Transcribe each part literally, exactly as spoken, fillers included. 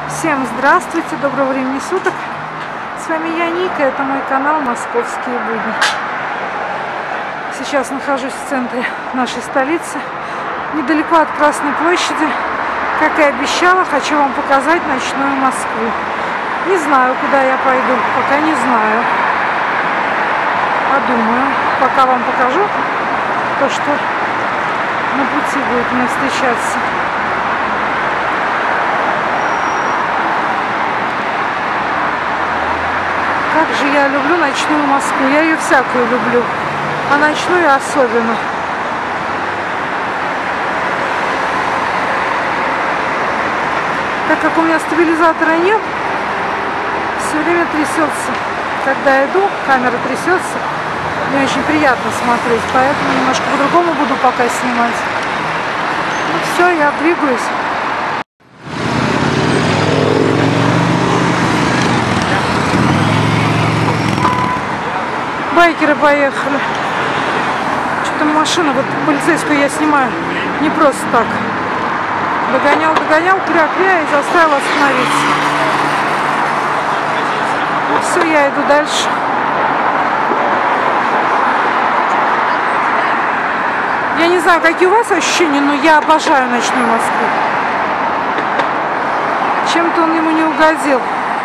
Всем здравствуйте, доброго времени суток. С вами я, Ника, это мой канал «Московские будни». Сейчас нахожусь в центре нашей столицы, недалеко от Красной площади. Как и обещала, хочу вам показать ночную Москву. Не знаю, куда я пойду, пока не знаю. А думаю, пока вам покажу то, что на пути будет мне встречаться. Как же я люблю ночную Москву. Я ее всякую люблю, а ночную особенно. Так как у меня стабилизатора нет, все время трясется. Когда иду, камера трясется. Мне очень приятно смотреть, поэтому немножко по-другому буду пока снимать. Ну все, я двигаюсь. Байкеры поехали. Что-то машину, вот полицейскую я снимаю не просто так. Догонял, догонял, кря-кря и заставил остановиться. Ну все, я иду дальше. Я не знаю, какие у вас ощущения, но я обожаю ночную Москву. Чем-то он ему не угодил.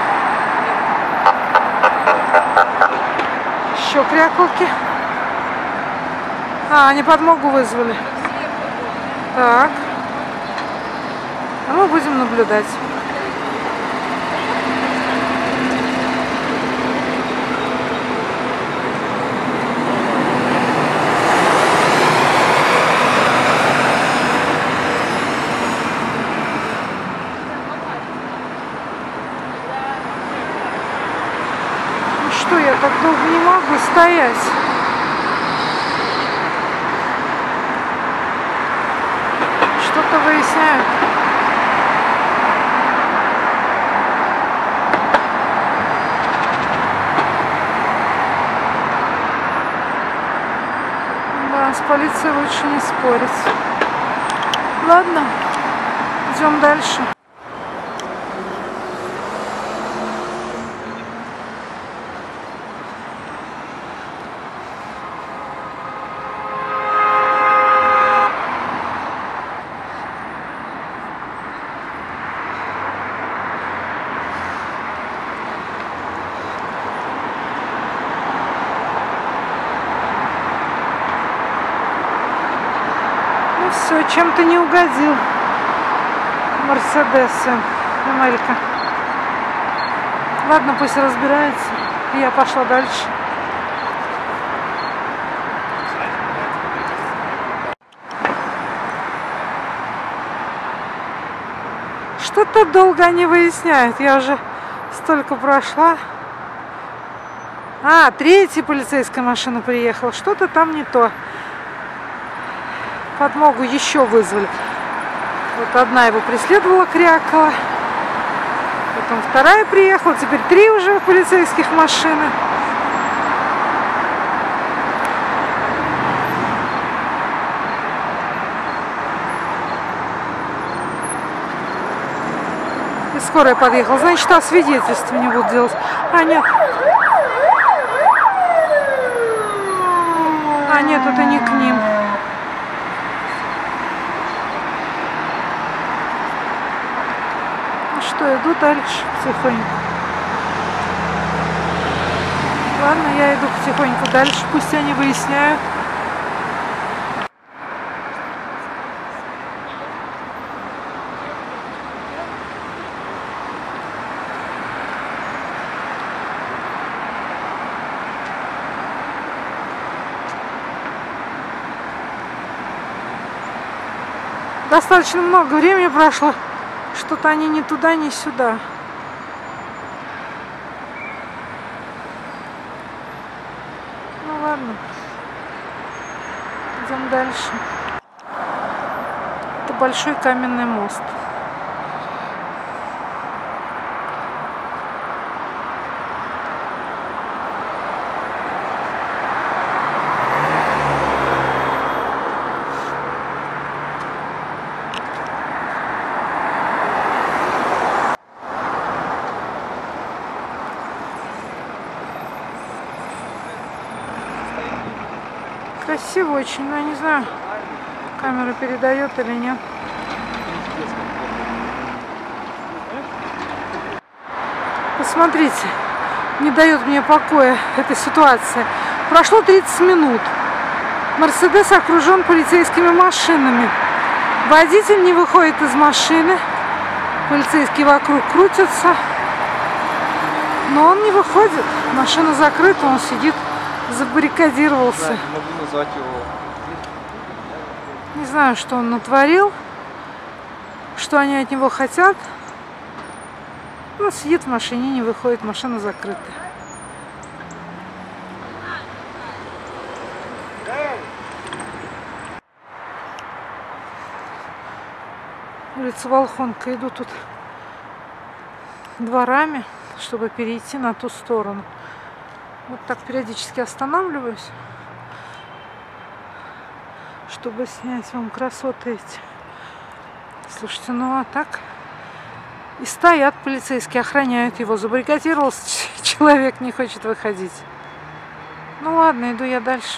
Еще кряколки. А, они подмогу вызвали. Так. А мы будем наблюдать. Ну что, я так долго не могу стоять. Что-то выясняют. Да, с полицией лучше не спорить. Ладно, идем дальше. Все, чем-то не угодил Мерседес Америка. Ладно, пусть разбирается. И я пошла дальше. Что-то долго они выясняют. Я уже столько прошла. А, третья полицейская машина приехала. Что-то там не то. Подмогу еще вызвали. Вот одна его преследовала, крякала. Потом вторая приехала. Теперь три уже полицейских машины. И скорая подъехала. Значит, а свидетельство не будут делать. А нет. А нет, это не к ним. Что, иду дальше потихоньку. Ладно, я иду потихоньку дальше, пусть они выясняют. Достаточно много времени прошло. Что-то они ни туда, ни сюда. Ну ладно. Идем дальше. Это большой каменный мост. Красиво очень, но я не знаю, камера передает или нет. Посмотрите, не дает мне покоя эта ситуация. Прошло тридцать минут. Мерседес окружен полицейскими машинами. Водитель не выходит из машины. Полицейские вокруг крутятся. Но он не выходит. Машина закрыта, он сидит, забаррикадировался. Не могу назвать его. Не знаю, что он натворил, что они от него хотят. Он сидит в машине, не выходит, машина закрыта. Улица Волхонка. Иду тут дворами, чтобы перейти на ту сторону. Вот так периодически останавливаюсь, чтобы снять вам красоты эти. Слушайте, ну а так и стоят полицейские, охраняют его. Забаррикадировался человек, не хочет выходить. Ну ладно, иду я дальше.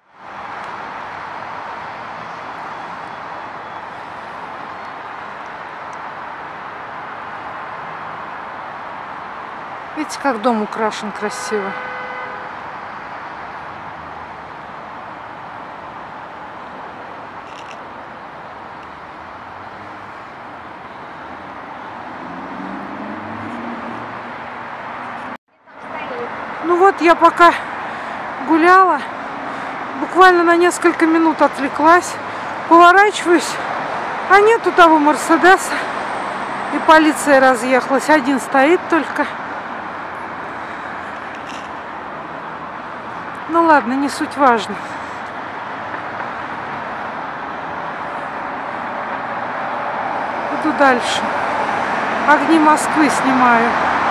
Видите, как дом украшен красиво. Ну вот, я пока гуляла, буквально на несколько минут отвлеклась, поворачиваюсь, а нету того Мерседеса, и полиция разъехалась, один стоит только. Ну ладно, не суть важно. Иду дальше. Огни Москвы снимаю.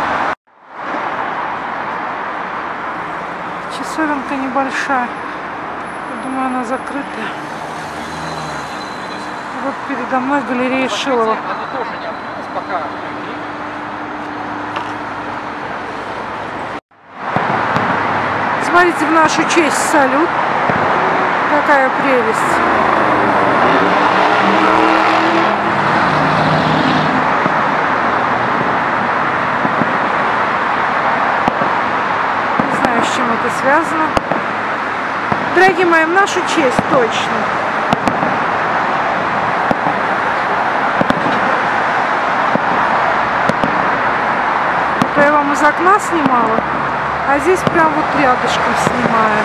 Часовенка небольшая. Я думаю, она закрытая. Вот передо мной галерея Шилова. Смотрите, в нашу честь салют. Какая прелесть. Не знаю, с чем это связано. Дорогие мои, в нашу честь точно. Это я вам из окна снимала. А здесь прям вот рядышком снимаю.